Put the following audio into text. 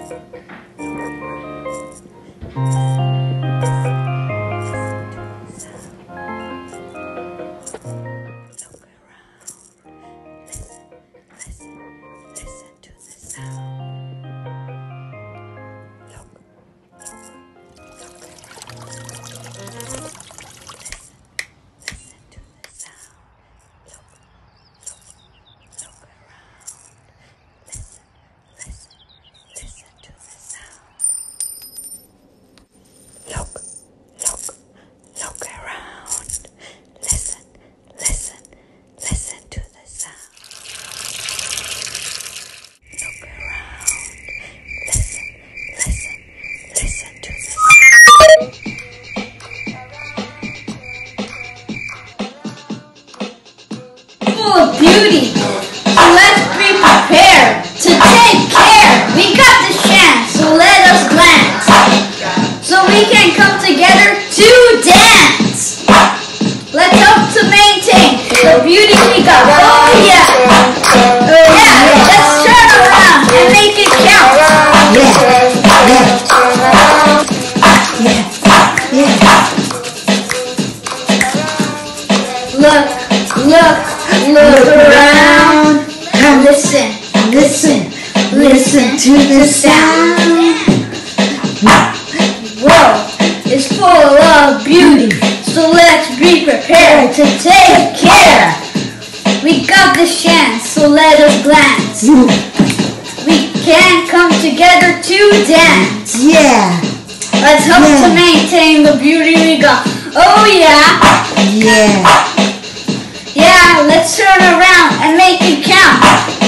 Full of beauty, so let's be prepared to take care. We got the chance, so let us glance, so we can come together to dance. Let's help to maintain the beauty we got. Oh yeah, let's turn around and make it count. Look around and listen to the sound. World is full of beauty, so let's be prepared to take care. We got the chance, so let us glance. We can come together to dance. Yeah. Let's help to maintain the beauty we got. Oh yeah. Yeah. Yeah, let's turn around and make it count.